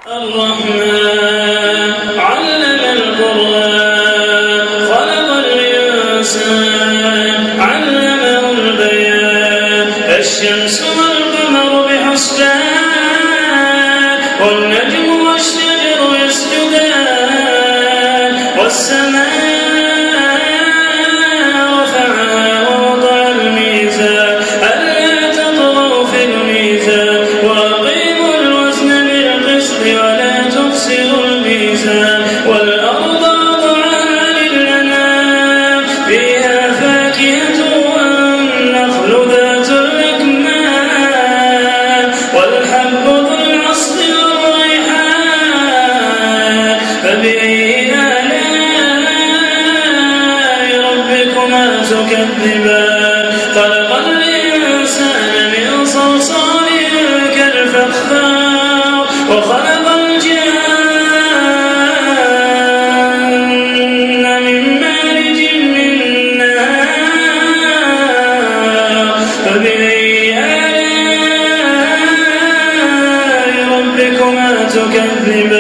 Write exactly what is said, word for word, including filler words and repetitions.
الرحمن علم القرآن خلق الإنسان علمه البيان الشمس والقمر بحسبان والنجم والشجر يسجدان والسماء رفعها ووضع الميزان ألا تطغوا في الميزان وأقيموا الوزن بالقسط ولا تخسروا الميزان والأرض وضعها للأنام فيها فاكهة والنخل ذات الأكمام والحب ذو العصف والريحان فبأي آلاء ربكما تكذبان خلق الإنسان من صلصال كالفخار وخلق الجن من مارج من نار فبأي آلاء ربكما تكذبان